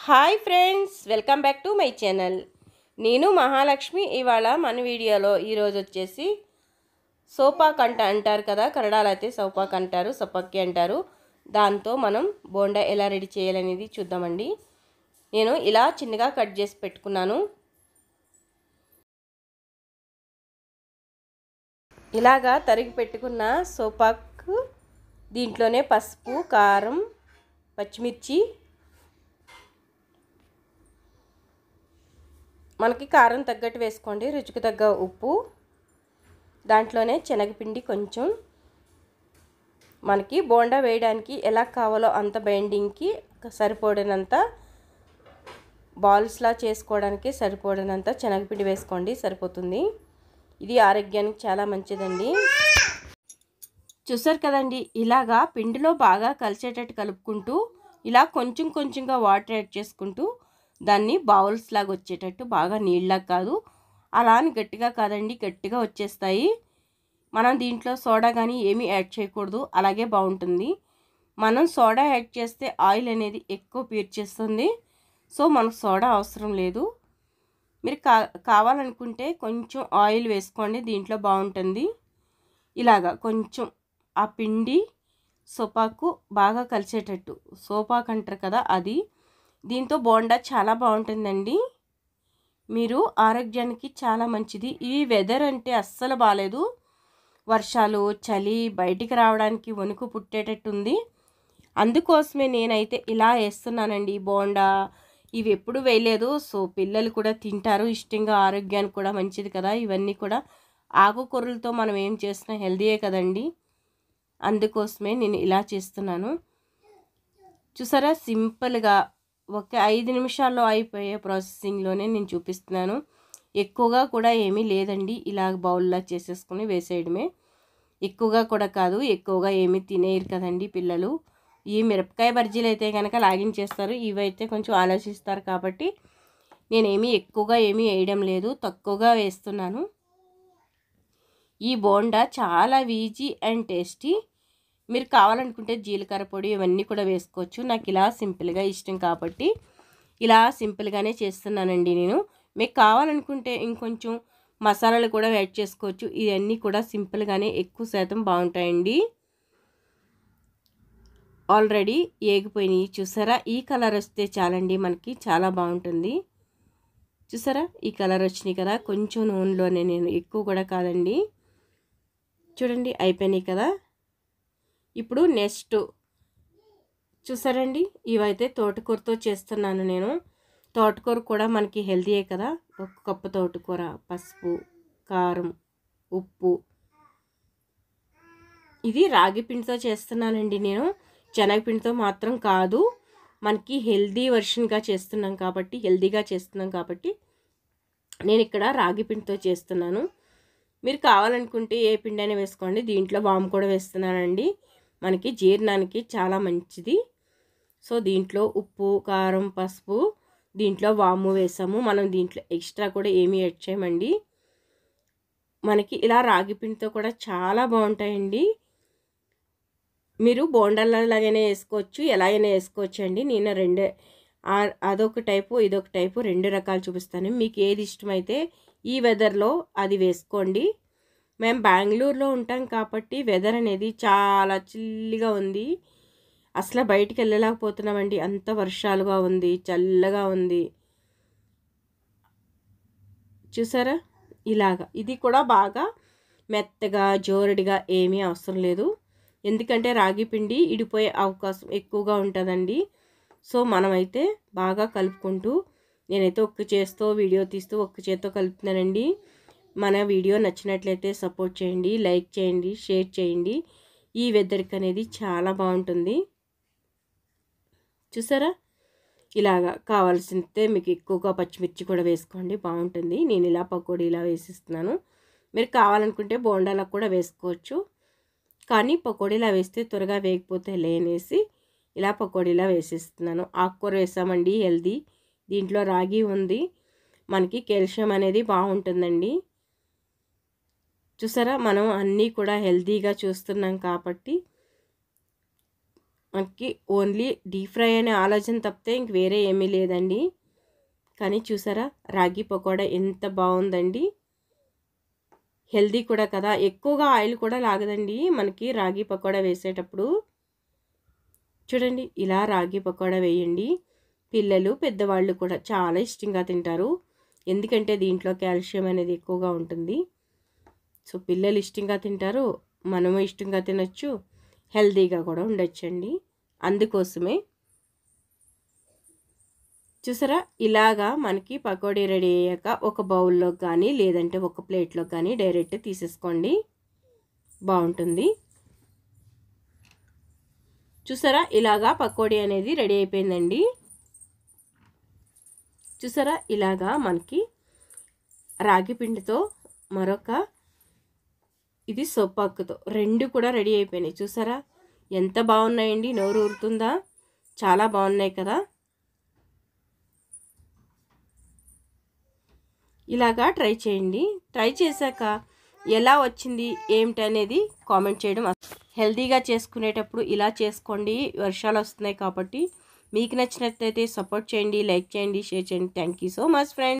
Hi friends, welcome back to my channel. నేను మహాలక్ష్మి. ఇవాళ మన వీడియోలో ఈరోజు వచ్చేసి సోపాక్ అంటారు కదా, కన్నడలో అయితే సోపాక్ అంటారు, సొపక్కి అంటారు. దాంతో మనం బోండా ఎలా రెడీ చేయాలనేది చూద్దామండి. నేను ఇలా చిన్నగా కట్ చేసి పెట్టుకున్నాను. ఇలాగా తరిగి పెట్టుకున్న సోపాక్ దీంట్లోనే పసుపు, కారం, పచ్చిమిర్చి, మనకి కారం తగ్గట్టు వేసుకోండి, రుచికి తగ్గ ఉప్పు, దాంట్లోనే శనగపిండి కొంచెం, మనకి బోండా వేయడానికి ఎలా కావాలో అంత బైండింగ్కి సరిపడినంత, బాల్స్లా చేసుకోవడానికి సరిపడినంత శనగపిండి వేసుకోండి, సరిపోతుంది. ఇది ఆరోగ్యానికి చాలా మంచిదండి. చూసారు కదండి, ఇలాగా పిండిలో బాగా కలిసేటట్టు కలుపుకుంటూ ఇలా కొంచెం కొంచెంగా వాటర్ యాడ్ చేసుకుంటూ దాన్ని బౌల్స్ లాగా వచ్చేటట్టు, బాగా నీళ్ళగా కాదు, అలా అని గట్టిగా కాదండి, గట్టిగా వచ్చేస్తాయి. మనం దీంట్లో సోడా కానీ ఏమీ యాడ్ చేయకూడదు, అలాగే బాగుంటుంది. మనం సోడా యాడ్ చేస్తే ఆయిల్ అనేది ఎక్కువ పీల్చేస్తుంది. సో మనకు సోడా అవసరం లేదు. మీరు కావాలనుకుంటే కొంచెం ఆయిల్ వేసుకోండి, దీంట్లో బాగుంటుంది. ఇలాగా కొంచెం ఆ పిండి సోపాకు బాగా కలిసేటట్టు, సోపాకు అంటారు కదా అది, దీంతో బోండా చాలా బాగుంటుందండి. మీరు ఆరోగ్యానికి చాలా మంచిది. ఈ వెదర్ అంటే అస్సలు బాగాలేదు, వర్షాలు, చలి, బయటికి రావడానికి వణుకు పుట్టేటట్టుంది. అందుకోసమే నేనైతే ఇలా వేస్తున్నానండి బోండా. ఇవి ఎప్పుడు వేయలేదు. సో పిల్లలు కూడా తింటారు ఇష్టంగా, ఆరోగ్యానికి కూడా మంచిది కదా. ఇవన్నీ కూడా ఆకుకూరలతో మనం ఏం చేసినా హెల్దీయే కదండి. అందుకోసమే నేను ఇలా చేస్తున్నాను. చూసారా, సింపుల్గా ఒక 5 నిమిషాల్లో అయిపోయే ప్రాసెసింగ్లోనే నేను చూపిస్తున్నాను. ఎక్కువగా కూడా ఏమీ లేదండి, ఇలా బౌల్లా చేసేసుకుని వేసేయడమే. ఎక్కువగా కూడా కాదు, ఎక్కువగా ఏమీ తినేయరు కదండి పిల్లలు. ఈ మిరపకాయ బజ్జీలు అయితే కనుక లాగించేస్తారు, ఇవైతే కొంచెం ఆలోచిస్తారు. కాబట్టి నేనేమీ ఎక్కువగా ఏమీ వేయడం లేదు, తక్కువగా వేస్తున్నాను. ఈ బోండా చాలా ఈజీ అండ్ టేస్టీ. మీరు కావాలనుకుంటే జీలకర్ర పొడి ఇవన్నీ కూడా వేసుకోవచ్చు. నాకు ఇలా సింపుల్గా ఇష్టం కాబట్టి ఇలా సింపుల్గానే చేస్తున్నానండి నేను. మీకు కావాలనుకుంటే ఇంకొంచెం మసాలాలు కూడా యాడ్ చేసుకోవచ్చు. ఇవన్నీ కూడా సింపుల్గానే ఎక్కువ శాతం బాగుంటాయండి. ఆల్రెడీ ఏగిపోయినాయి. చూసారా, ఈ కలర్ వస్తే చాలండి, మనకి చాలా బాగుంటుంది. చూసారా, ఈ కలర్ వచ్చినాయి కదా, కొంచెం నూనెలోనే, నేను ఎక్కువ కూడా కాదండి. చూడండి, అయిపోయినాయి కదా. ఇప్పుడు నెక్స్ట్ చూసారండి, ఇవైతే తోటకూరతో చేస్తున్నాను నేను. తోటకూర కూడా మనకి హెల్తీయే కదా. 1 కప్పు తోటకూర, పసుపు, కారం, ఉప్పు. ఇది రాగి పిండితో చేస్తున్నానండి నేను, శనగపిండితో మాత్రం కాదు. మనకి హెల్తీ వర్షన్గా చేస్తున్నాం కాబట్టి, హెల్తీగా చేస్తున్నాం కాబట్టి నేను ఇక్కడ రాగి పిండితో చేస్తున్నాను. మీరు కావాలనుకుంటే ఏ పిండి అయినా వేసుకోండి. దీంట్లో వాము కూడా వేస్తున్నానండి, మనకి జీర్ణానికి చాలా మంచిది. సో దీంట్లో ఉప్పు, కారం, పసుపు, దీంట్లో వాము వేసాము. మనం దీంట్లో ఎక్స్ట్రా కూడా ఏమీ యాడ్ చేయమండి. మనకి ఇలా రాగి పిండితో కూడా చాలా బాగుంటాయండి. మీరు బోండాలలాగైనా వేసుకోవచ్చు, ఎలాగైనా వేసుకోవచ్చు అండి. నేను అదొక టైపు, ఇదొక టైపు, 2 రకాలు చూపిస్తాను. మీకు ఏది ఇష్టమైతే ఈ వెదర్లో అది వేసుకోండి. మేము బెంగళూరులో ఉంటాం కాబట్టి వెదర్ అనేది చాలా చిల్లిగా ఉంది. అసలు బయటికి వెళ్ళలేకపోతున్నామండి, అంత వర్షాలుగా ఉంది, చల్లగా ఉంది. చూసారా, ఇలాగా ఇది కూడా బాగా మెత్తగా జోరడిగా ఏమీ అవసరం లేదు. ఎందుకంటే రాగి పిండి ఇడిపోయే అవకాశం ఎక్కువగా ఉంటుందండి. సో మనమైతే బాగా కలుపుకుంటూ, నేనైతే ఒక్క చేత్తో వీడియో తీస్తూ ఒక్క చేత్తో కలుపుతున్నానండి. మన వీడియో నచ్చినట్లయితే సపోర్ట్ చేయండి, లైక్ చేయండి, షేర్ చేయండి. ఈ వెదర్కి అనేది చాలా బాగుంటుంది. చూసారా, ఇలాగా కావాల్సితే మీకు ఎక్కువగా పచ్చిమిర్చి కూడా వేసుకోండి, బాగుంటుంది. నేను ఇలా పకోడీ ఇలా వేసిస్తున్నాను. మీరు కావాలనుకుంటే బోండాలకు కూడా వేసుకోవచ్చు, కానీ పకోడీలా వేస్తే త్వరగా వేగిపోతే లేనేసి ఇలా పకోడీలా వేసిస్తున్నాను. ఆకుకూర వేసామండి, హెల్దీ. దీంట్లో రాగి ఉంది, మనకి కాల్షియం అనేది బాగుంటుందండి. చూసారా, మనం అన్నీ కూడా హెల్తీగా చూస్తున్నాం కాబట్టి మనకి ఓన్లీ డీప్ ఫ్రై అనే ఆలోచన తప్పితే ఇంక వేరే ఏమీ లేదండి. కానీ చూసారా రాగి పకోడా ఎంత బాగుందండి. హెల్దీ కూడా కదా, ఎక్కువగా ఆయిల్ కూడా లాగదండి మనకి రాగి పకోడా వేసేటప్పుడు. చూడండి ఇలా రాగి పకోడా వేయండి, పిల్లలు పెద్దవాళ్ళు కూడా చాలా ఇష్టంగా తింటారు. ఎందుకంటే దీంట్లో కాల్షియం అనేది ఎక్కువగా ఉంటుంది. సో పిల్లలు ఇష్టంగా తింటారు, మనము ఇష్టంగా తినొచ్చు, హెల్దీగా కూడా ఉండొచ్చండి. అందుకోసమే చూసారా ఇలాగా మనకి పకోడీ రెడీ అయ్యాక ఒక బౌల్లో కానీ లేదంటే ఒక ప్లేట్లో కానీ డైరెక్ట్ తీసేసుకోండి, బాగుంటుంది. చూసారా ఇలాగా పకోడీ అనేది రెడీ అయిపోయిందండి. చూసారా ఇలాగా మనకి రాగి పిండితో మరొక ఇది సొప్పాకుతో రెండు కూడా రెడీ అయిపోయినాయి. చూసారా ఎంత బాగున్నాయండి, నోరు ఊరుతుందా, చాలా బాగున్నాయి కదా. ఇలాగా ట్రై చేయండి. ట్రై చేశాక ఎలా వచ్చింది ఏమిటి అనేది కామెంట్ చేయడం. హెల్తీగా చేసుకునేటప్పుడు ఇలా చేసుకోండి, వర్షాలు వస్తున్నాయి కాబట్టి. మీకు నచ్చినట్లయితే సపోర్ట్ చేయండి, లైక్ చేయండి, షేర్ చేయండి. Thank you so much friends.